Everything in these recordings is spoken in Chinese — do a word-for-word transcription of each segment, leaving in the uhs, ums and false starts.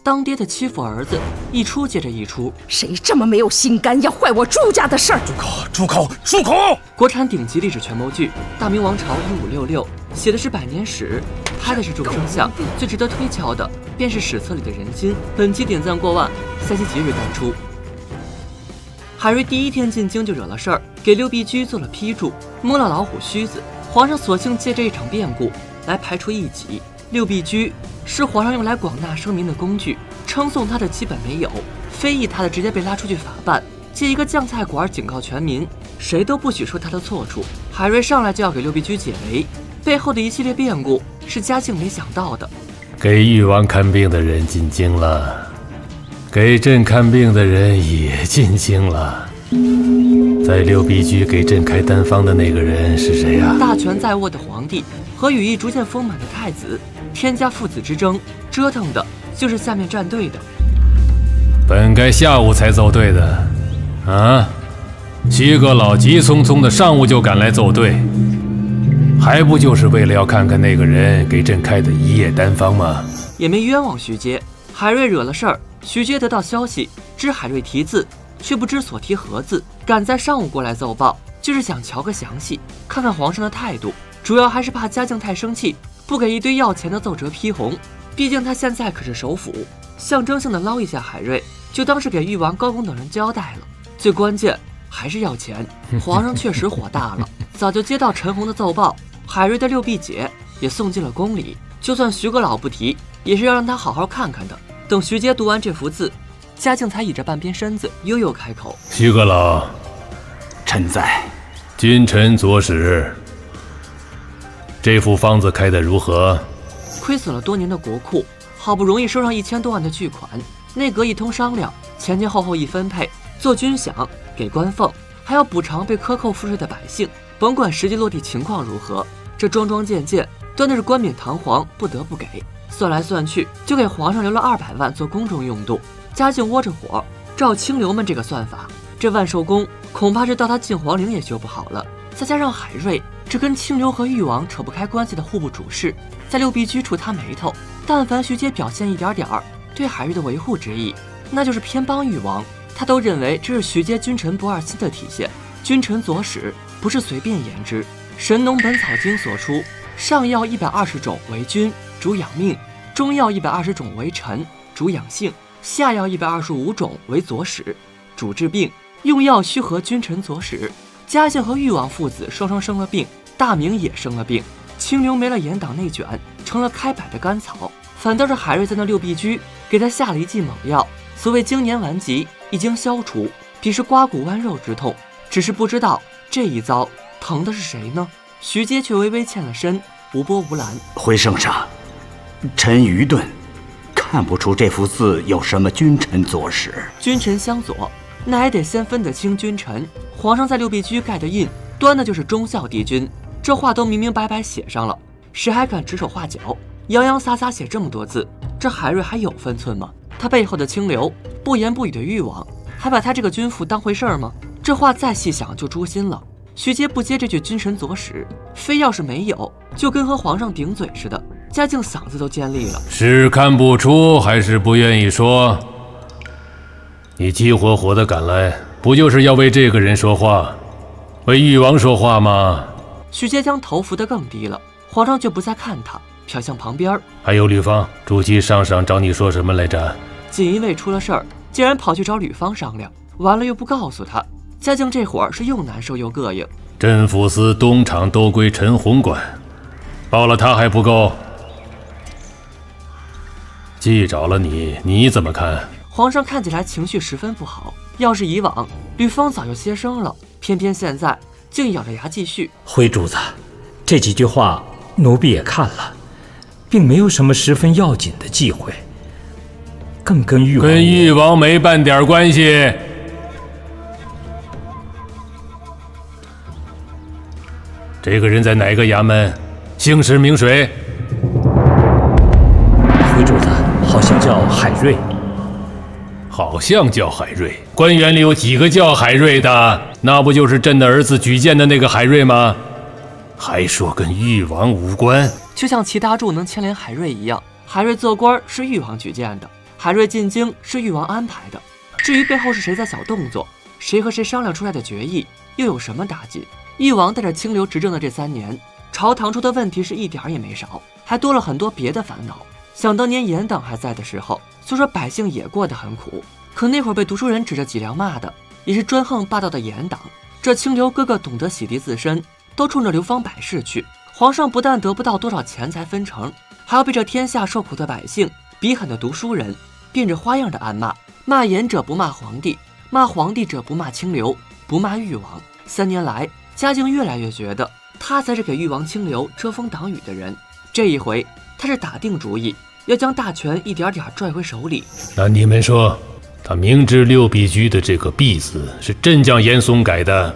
当爹的欺负儿子，一出接着一出。 谁这么没有心肝，要坏我朱家的事儿？ 住口！住口！住口！ 国产顶级励志权谋剧《大明王朝一五六六》，写的是百年史，拍的是众生相。最值得推敲的，便是史册里的人心。本期点赞过万，下期即日弹出。海瑞第一天进京就惹了事儿，给六必居做了批注，摸了老虎须子。皇上索性借这一场变故来排除异己。六必居是皇上用来广纳生民的工具，称颂他的基本没有，非议他的直接被拉出去法办。借一个酱菜馆警告全民，谁都不许说他的错处。海瑞上来就要给六必居解围，背后的一系列变故是嘉靖没想到的。 给誉王看病的人进京了，给朕看病的人也进京了。在六必居给朕开单方的那个人是谁呀、啊？ 大权在握的皇帝和羽翼逐渐丰满的太子，天家父子之争，折腾的就是下面站队的。 本该下午才奏队的，啊，七个老急匆匆的上午就赶来奏队，还不就是为了要看看那个人给朕开的一夜单方吗？ 也没冤枉徐阶，海瑞惹了事儿，徐阶得到消息，知海瑞题字，却不知所题何字，赶在上午过来奏报，就是想瞧个详细，看看皇上的态度，主要还是怕嘉靖太生气，不给一堆要钱的奏折批红。毕竟他现在可是首辅，象征性的捞一下海瑞，就当是给誉王、高公等人交代了。最关键还是要钱，皇上确实火大了，早就接到陈洪的奏报，海瑞的六必解也送进了宫里，就算徐阁老不提，也是要让他好好看看的。等徐阶读完这幅字，嘉靖才倚着半边身子，悠悠开口：“ 徐阁老， 臣在。 君臣佐使，这副方子开得如何？” 亏损了多年的国库，好不容易收上一千多万的巨款，内阁一通商量，前前后后一分配，做军饷，给官俸，还要补偿被克扣赋税的百姓。甭管实际落地情况如何，这桩桩件件端的是冠冕堂皇，不得不给。算来算去，就给皇上留了二百万做宫中用度。嘉靖窝着火，照清流们这个算法，这万寿宫恐怕是到他进皇陵也修不好了。再加上海瑞这跟清流和誉王扯不开关系的户部主事，在六必居触他眉头，但凡徐阶表现一点点儿对海瑞的维护之意，那就是偏帮誉王。他都认为这是徐阶君臣不二心的体现。君臣佐使不是随便言之，《神农本草经》所出，上药一百二十种为君，主养命；中药一百二十种为臣，主养性；下药一百二十五种为佐使，主治病。用药须合君臣佐使。嘉靖和誉王父子双双生了病，大明也生了病，清流没了严党内卷，成了开摆的甘草。反倒是海瑞在那六必居给他下了一剂猛药，所谓经年顽疾已经消除，彼是刮骨剜肉之痛。只是不知道这一遭疼的是谁呢？徐阶却微微欠了身，无波无澜。 回圣上，臣愚钝，看不出这幅字有什么君臣佐使。 君臣相佐，那也得先分得清君臣。皇上在六必居盖的印，端的就是忠孝帝君，这话都明明白白写上了，谁还敢指手画脚？洋洋洒洒写这么多字，这海瑞还有分寸吗？他背后的清流，不言不语的誉王，还把他这个君父当回事儿吗？这话再细想就诛心了。徐阶不接这句君臣佐使，非要是没有，就跟和皇上顶嘴似的。嘉靖嗓子都尖利了， 是看不出还是不愿意说？你急火火的赶来，不就是要为这个人说话，为誉王说话吗？ 徐阶将头伏得更低了，皇上却不再看他，瞟向旁边。 还有吕方，朱祁上上找你说什么来着？ 锦衣卫出了事儿，竟然跑去找吕方商量，完了又不告诉他。嘉靖这会儿是又难受又膈应。 镇抚司东厂都归陈洪管，报了他还不够？既找了你，你怎么看？ 皇上看起来情绪十分不好。要是以往，吕方早就歇声了，偏偏现在竟咬着牙继续。 徽主子，这几句话奴婢也看了，并没有什么十分要紧的忌讳，更跟誉王跟誉王没半点关系。这个人在哪个衙门？姓氏名谁？ 徽主子好像叫海瑞。 好像叫海瑞。官员里有几个叫海瑞的？那不就是朕的儿子举荐的那个海瑞吗？还说跟誉王无关， 就像齐达柱能牵连海瑞一样，海瑞做官是誉王举荐的， 海瑞进京是誉王安排的，至于背后是谁在小动作，谁和谁商量出来的决议，又有什么打紧？誉王带着清流执政的这三年，朝堂出的问题是一点也没少，还多了很多别的烦恼。想当年严党还在的时候，虽说百姓也过得很苦，可那会儿被读书人指着脊梁骂的，也是专横霸道的严党。这清流个个懂得洗涤自身，都冲着流芳百世去。皇上不但得不到多少钱财分成，还要被这天下受苦的百姓、比狠的读书人变着花样的暗骂。骂严者不骂皇帝，骂皇帝者不骂清流，不骂誉王。三年来，嘉靖越来越觉得他才是给誉王清流遮风挡雨的人。这一回，他是打定主意要将大权一点点拽回手里。 那你们说，他明知六必居的这个必字是真将严嵩改的，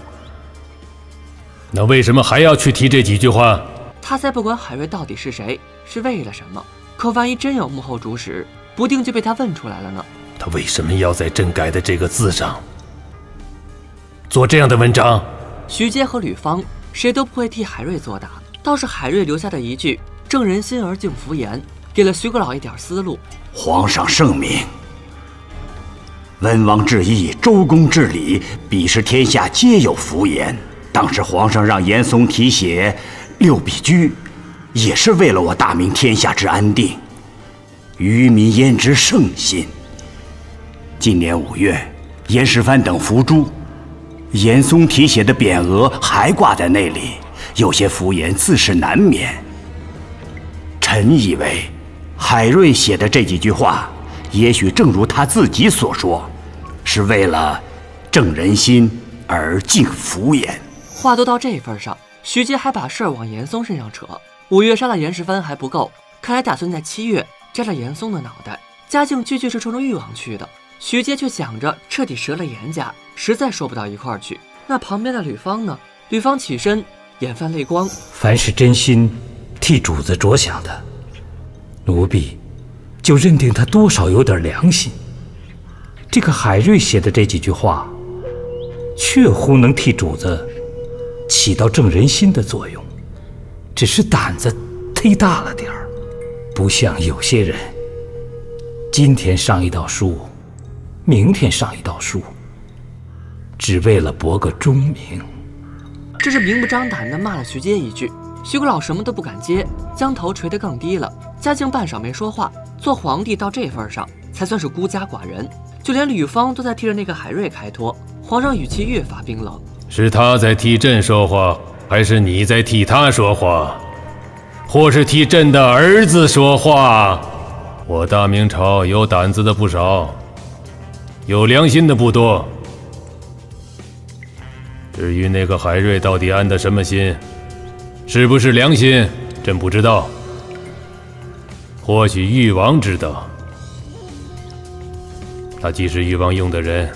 那为什么还要去提这几句话？ 他才不管海瑞到底是谁，是为了什么。可万一真有幕后主使，不定就被他问出来了呢？ 他为什么要在朕改的这个字上做这样的文章？ 徐阶和吕方谁都不会替海瑞作答，倒是海瑞留下的一句“正人心而敬服言”，给了徐国老一点思路。 皇上圣明，文王治义，周公治理，彼时天下皆有福言。当时皇上让严嵩题写六必居，也是为了我大明天下之安定，愚民焉知圣心？今年五月，严世蕃等伏诛，严嵩题写的匾额还挂在那里，有些福言自是难免。臣以为，海瑞写的这几句话，也许正如他自己所说，是为了正人心而敬福言。 话都到这份上，徐阶还把事儿往严嵩身上扯。五月杀了严世蕃还不够，看来打算在七月摘了严嵩的脑袋。嘉靖句句是冲着誉王去的，徐阶却想着彻底折了严家，实在说不到一块儿去。那旁边的吕方呢？吕方起身，眼泛泪光。 凡是真心替主子着想的，奴婢就认定他多少有点良心。这个海瑞写的这几句话，确乎能替主子起到正人心的作用，只是胆子忒大了点儿，不像有些人，今天上一道书，明天上一道书，只为了博个钟名。 这是明目张胆地骂了徐阶一句，徐国老什么都不敢接，将头垂得更低了。嘉靖半晌没说话，做皇帝到这份上，才算是孤家寡人。就连吕方都在替着那个海瑞开脱，皇上语气越发冰冷。 是他在替朕说话，还是你在替他说话？或是替朕的儿子说话？我大明朝有胆子的不少，有良心的不多。至于那个海瑞到底安的什么心，是不是良心，朕不知道。或许誉王知道。他既是誉王用的人，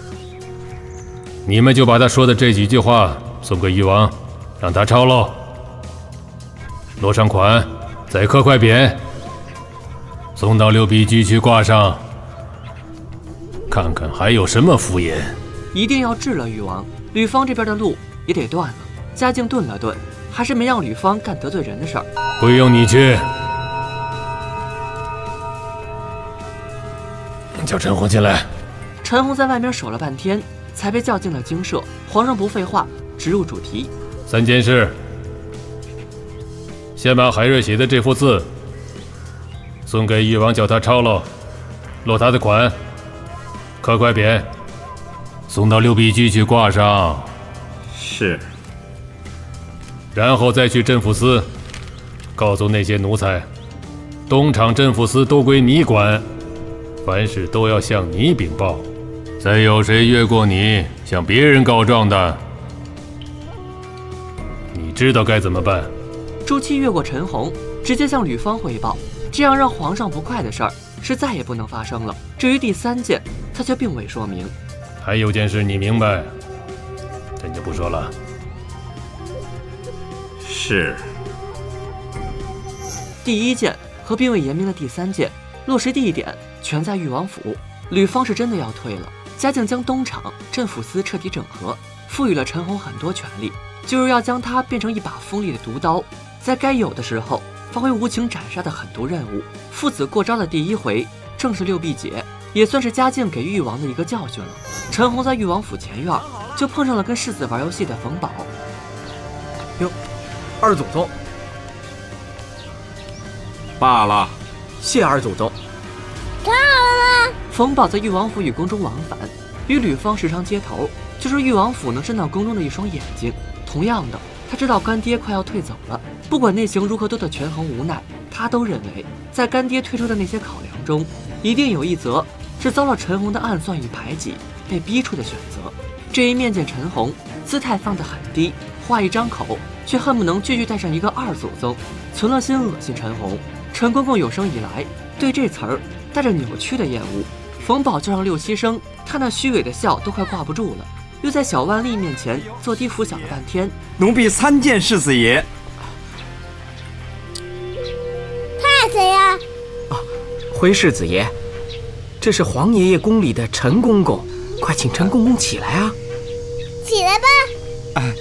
你们就把他说的这几句话送给誉王，让他抄喽，落上款，再刻块匾，送到六必居去挂上，看看还有什么敷衍。 一定要治了誉王，吕方这边的路也得断了。嘉靖顿了顿，还是没让吕方干得罪人的事儿。 不用你去，叫陈洪进来。 陈洪在外面守了半天，才被叫进了京舍。皇上不废话，直入主题。 三件事：先把海瑞写的这幅字送给誉王，叫他抄喽，落他的款，刻块匾，送到六必居去挂上。 是。 然后再去镇抚司，告诉那些奴才，东厂镇抚司都归你管，凡事都要向你禀报。再有谁越过你向别人告状的，你知道该怎么办。 朱祁越过陈洪，直接向吕方汇报，这样让皇上不快的事儿是再也不能发生了。至于第三件，他却并未说明。 还有件事你明白，朕就不说了。 是。 第一件和并未言明的第三件，落实地点全在誉王府。吕方是真的要退了。嘉靖将东厂、镇抚司彻底整合，赋予了陈洪很多权力，就是要将他变成一把锋利的毒刀，在该有的时候发挥无情斩杀的狠毒任务。父子过招的第一回， 正是六婢姐，也算是嘉靖给誉王的一个教训了。陈红在誉王府前院就碰上了跟世子玩游戏的冯宝。 哟，二祖宗。 罢了， 谢二祖宗。 干了吗？ 冯宝在誉王府与宫中往返，与吕方时常接头，就是誉王府能伸到宫中的一双眼睛。同样的，他知道干爹快要退走了，不管内情如何多的权衡无奈，他都认为在干爹推出的那些考量中，一定有一则是遭了陈红的暗算与排挤被逼出的选择。这一面见陈红，姿态放得很低，话一张口却恨不能继续带上一个二祖宗，存了心恶心陈红。陈公公有生以来对这词儿带着扭曲的厌恶，冯宝就让六七生他那虚伪的笑都快挂不住了，又在小万历面前坐低伏小了半天。 奴婢参见世子爷。 他谁呀？ 啊，回世子爷，这是皇爷爷宫里的陈公公，快请陈公公起来啊！ 起来吧。 哎，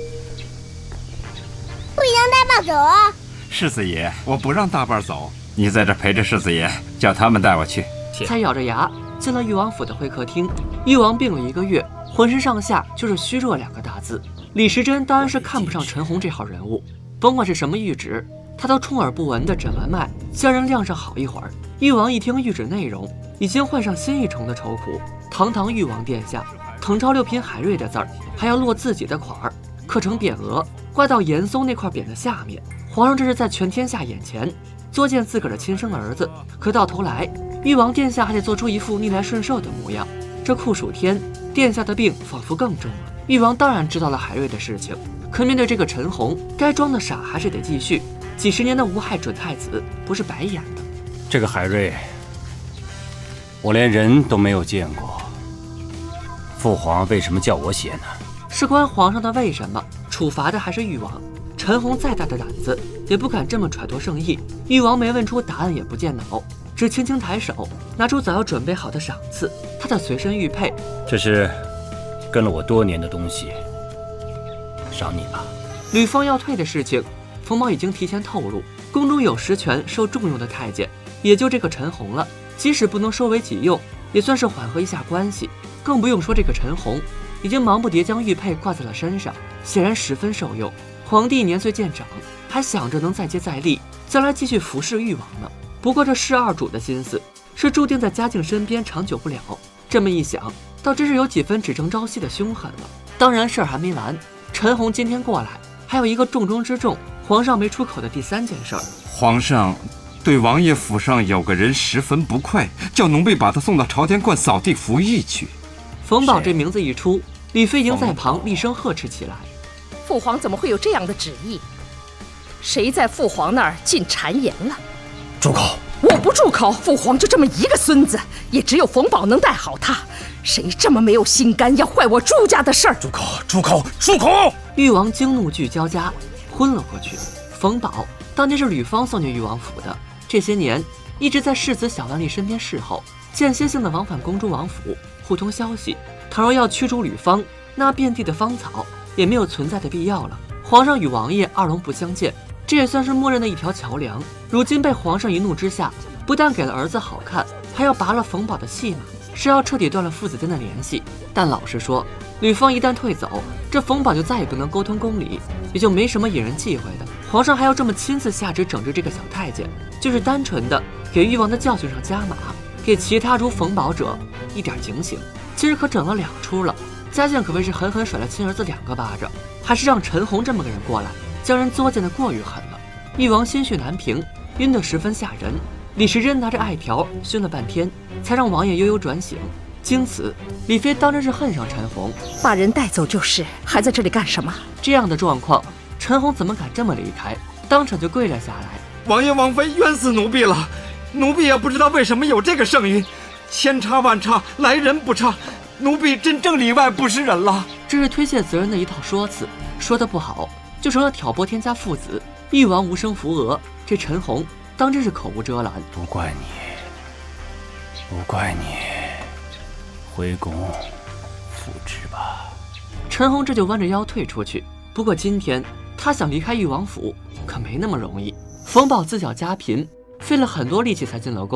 不让大爸走啊！ 世子爷，我不让大伴走，你在这陪着世子爷，叫他们带我去。 才咬着牙进了誉王府的会客厅。誉王病了一个月，浑身上下就是虚弱两个大字。李时珍当然是看不上陈红这号人物，甭管是什么谕旨，他都充耳不闻的诊完脉，将人晾上好一会儿。誉王一听谕旨内容，已经换上新一重的愁苦。堂堂誉王殿下，誊抄六品海瑞的字儿，还要落自己的款儿，刻成匾额，挂到严嵩那块匾的下面。皇上这是在全天下眼前作践自个儿的亲生儿子，可到头来，誉王殿下还得做出一副逆来顺受的模样。这酷暑天，殿下的病仿佛更重了。誉王当然知道了海瑞的事情，可面对这个陈红，该装的傻还是得继续。几十年的无害准太子，不是白演的。 这个海瑞，我连人都没有见过，父皇为什么叫我写呢？ 事关皇上的为什么，处罚的还是誉王。陈红再大的胆子也不敢这么揣度圣意，誉王没问出答案也不见恼，只轻轻抬手拿出早要准备好的赏赐，他的随身玉佩。 这是跟了我多年的东西，赏你吧。 吕方要退的事情，冯宝已经提前透露，宫中有实权受重用的太监，也就这个陈红了。即使不能收为己用，也算是缓和一下关系。更不用说这个陈红已经忙不迭将玉佩挂在了身上，显然十分受用。皇帝年岁渐长，还想着能再接再厉，将来继续服侍誉王呢。不过这世二主的心思是注定在嘉靖身边长久不了。这么一想，倒真是有几分只争朝夕的凶狠了。当然事儿还没完，陈红今天过来，还有一个重中之重，皇上没出口的第三件事儿。 皇上对王爷府上有个人十分不快，叫奴婢把他送到朝天观扫地服役去。 冯宝这名字一出，李飞营在旁厉声呵斥起来。 父皇怎么会有这样的旨意？谁在父皇那儿进谗言了？ 住口！ 我不住口！父皇就这么一个孙子，也只有冯宝能带好他。谁这么没有心肝，要坏我朱家的事儿？ 住口！住口！住口！ 誉王惊怒俱交加，昏了过去。冯宝当年是吕方送进誉王府的，这些年一直在世子小万历身边侍候，间歇性的往返宫中王府，互通消息。倘若要驱逐吕方，那遍地的芳草也没有存在的必要了。皇上与王爷二龙不相见，这也算是默认的一条桥梁。如今被皇上一怒之下，不但给了儿子好看，还要拔了冯宝的戏码，是要彻底断了父子间的联系。但老实说，吕方一旦退走，这冯宝就再也不能沟通宫里，也就没什么引人忌讳的。皇上还要这么亲自下旨整治这个小太监，就是单纯的给誉王的教训上加码，给其他如冯宝者一点警醒。今儿可整了两出了，嘉靖可谓是狠狠甩了亲儿子两个巴掌，还是让陈红这么个人过来，将人作践得过于狠了。誉王心绪难平，晕得十分吓人。李时珍拿着艾条熏了半天，才让王爷悠悠转醒。经此，李妃当真是恨上陈红， 把人带走就是，还在这里干什么？ 这样的状况，陈红怎么敢这么离开？当场就跪了下来。 王爷王妃冤死奴婢了，奴婢也不知道为什么有这个圣谕，千差万差，来人不差，奴婢真正里外不是人了。 这是推卸责任的一套说辞，说得不好，就成了挑拨天家父子。誉王无声扶额，这陈红当真是口无遮拦。 不怪你，不怪你，回宫复职吧。 陈红这就弯着腰退出去。不过今天他想离开誉王府，可没那么容易。冯宝自小家贫，费了很多力气才进了宫，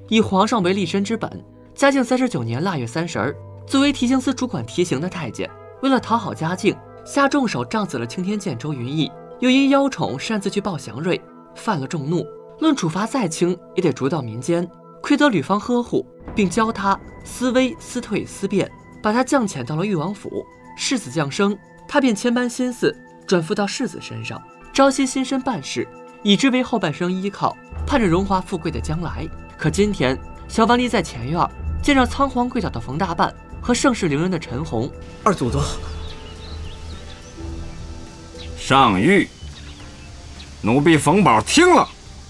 以皇上为立身之本。嘉靖三十九年腊月三十日，作为提刑司主管提刑的太监，为了讨好嘉靖，下重手杖死了青天监周云逸，又因邀宠擅自去报祥瑞，犯了众怒。论处罚再轻，也得逐到民间，亏得吕方呵护，并教他思危、思退、思变，把他降遣到了裕王府。世子降生，他便千般心思转付到世子身上，朝夕心身办事，以之为后半生依靠，盼着荣华富贵的将来。可今天，小万历在前院见着仓皇跪倒的冯大办和盛世凌人的陈洪。 二祖宗， 上谕，奴婢冯宝听了。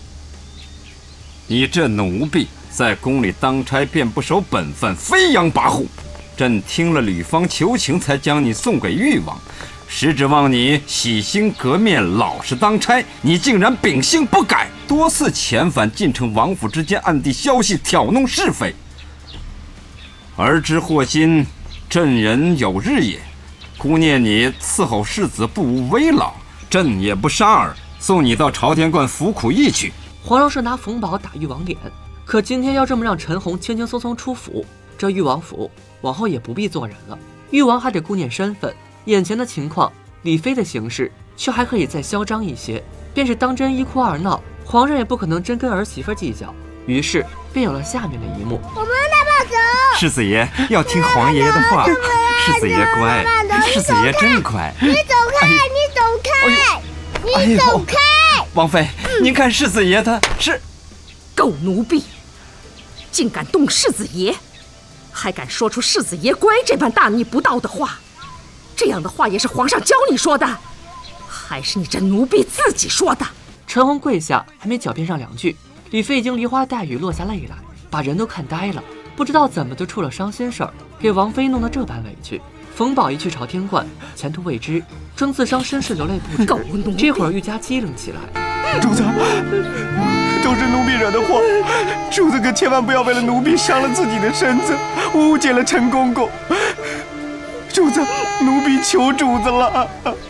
你这奴婢在宫里当差便不守本分，飞扬跋扈。朕听了吕方求情，才将你送给誉王，实指望你洗心革面，老实当差。你竟然秉性不改，多次遣返进城王府之间，暗地消息，挑弄是非。而知祸心，朕人有日也。姑念你伺候世子不无危劳，朕也不杀尔，送你到朝天观服苦役去。 皇上是拿冯宝打誉王脸，可今天要这么让陈洪轻轻松松出府，这誉王府往后也不必做人了。誉王还得顾念身份，眼前的情况，李妃的行事却还可以再嚣张一些。便是当真一哭二闹，皇上也不可能真跟儿媳妇计较，于是便有了下面的一幕。 我们带爸走。 世子爷要听皇爷爷的话，世子爷乖，世子爷真乖。 你走开，你走开，你走开。 王妃，您看世子爷他是狗奴婢，竟敢动世子爷，还敢说出世子爷乖这般大逆不道的话。这样的话也是皇上教你说的，还是你这奴婢自己说的？ 陈洪跪下，还没狡辩上两句，李妃已经梨花带雨落下泪来，把人都看呆了，不知道怎么就出了伤心事儿，给王妃弄得这般委屈。冯宝一去朝天观，前途未知，正自伤身世流泪不止。 狗奴婢！ 这会儿愈加机灵起来。 主子，都是奴婢惹的祸，主子可千万不要为了奴婢伤了自己的身子，误解了陈公公。主子，奴婢求主子了。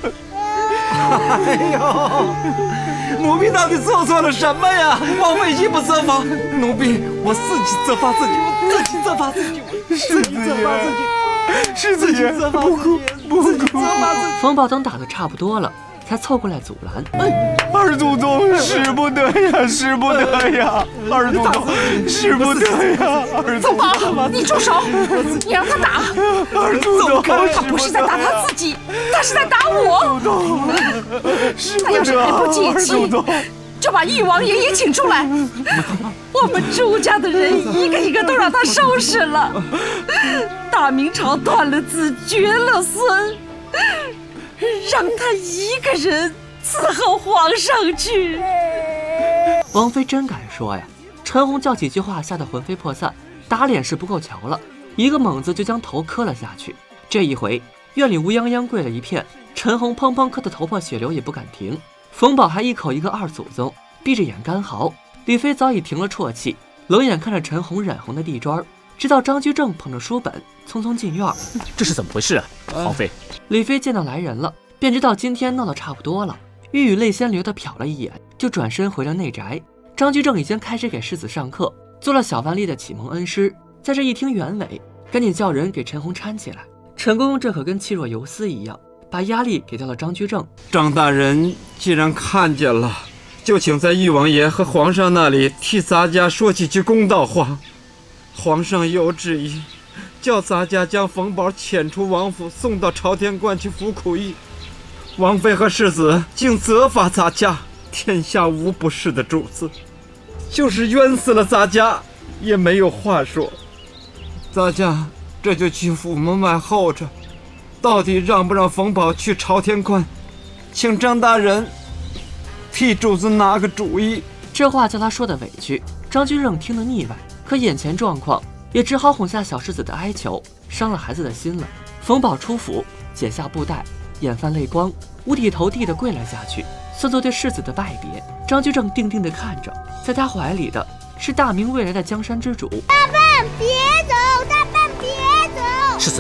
哎呦，奴婢到底做错了什么呀？王妃义不责罚，奴婢我自己责罚自己，我自己责罚自己，我自己责罚自己。 世子爷，不哭不哭！ 冯宝等打得差不多了，才凑过来阻拦。 二祖宗，使不得呀，使不得呀！二祖宗，使不得呀！二祖宗， 冯宝，你住手！你让他打！ 二祖宗， 他不是在打他自己，他是在打我！他要是还不解气，就把誉王爷也请出来，我们朱家的人一个一个都让他收拾了。大明朝断了子，绝了孙，让他一个人伺候皇上去。 王妃真敢说呀！陈洪叫几句话，吓得魂飞魄散，打脸是不够瞧了，一个猛子就将头磕了下去。这一回院里乌泱泱跪了一片，陈洪砰砰磕得头破血流也不敢停。冯宝还一口一个二祖宗，闭着眼干嚎。李妃早已停了啜泣，冷眼看着陈洪染红的地砖，直到张居正捧着书本匆匆进院。 这是怎么回事啊，皇妃？ 李妃见到来人了，便知道今天闹得差不多了，玉宇泪先流地瞟了一眼，就转身回了内宅。张居正已经开始给世子上课，做了小万历的启蒙恩师。在这一听原委，赶紧叫人给陈洪搀起来。陈公公这可跟气若游丝一样，把压力给到了张居正。 张大人既然看见了，就请在誉王爷和皇上那里替咱家说几句公道话。皇上有旨意，叫咱家将冯宝遣出王府，送到朝天观去服苦役。王妃和世子竟责罚咱家，天下无不是的主子，就是冤死了咱家也没有话说。咱家这就去府门外候着，到底让不让冯宝去朝天观，请张大人替主子拿个主意。 这话叫他说的委屈，张居正听得腻歪，可眼前状况也只好哄下小世子的哀求，伤了孩子的心了。冯宝出府，解下布袋，眼泛泪光，五体投地地跪了下去，算作对世子的拜别。张居正定定地看着，在他怀里的是大明未来的江山之主。 大半别走，大半别走。 世子，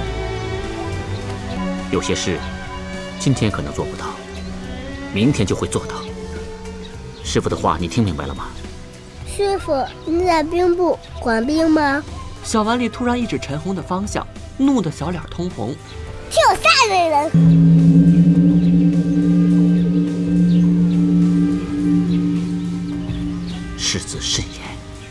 有些事今天可能做不到，明天就会做到。师父的话你听明白了吗？ 师师傅，你在兵部管兵吗？ 小顽里突然一指陈红的方向，怒得小脸通红。 是有杀人人！ 世子慎言。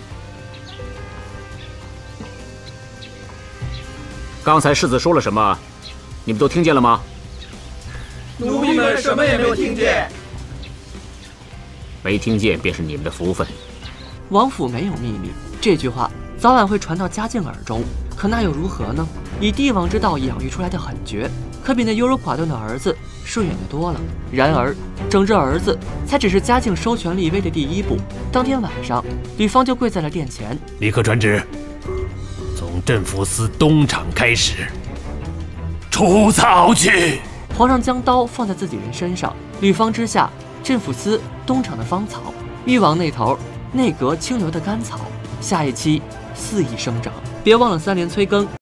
刚才世子说了什么？你们都听见了吗？ 奴婢们什么也没有听见。 没听见便是你们的福分。 王府没有秘密，这句话早晚会传到嘉靖耳中。可那又如何呢？以帝王之道养育出来的狠绝，可比那优柔寡断的儿子顺眼的多了。然而，整治儿子才只是嘉靖收权立威的第一步。当天晚上，吕方就跪在了殿前， 立刻传旨，从镇抚司东厂开始除草去。 皇上将刀放在自己人身上，吕方之下，镇抚司东厂的芳草，誉王那头内阁清流的甘草。下一期肆意生长，别忘了三连催更。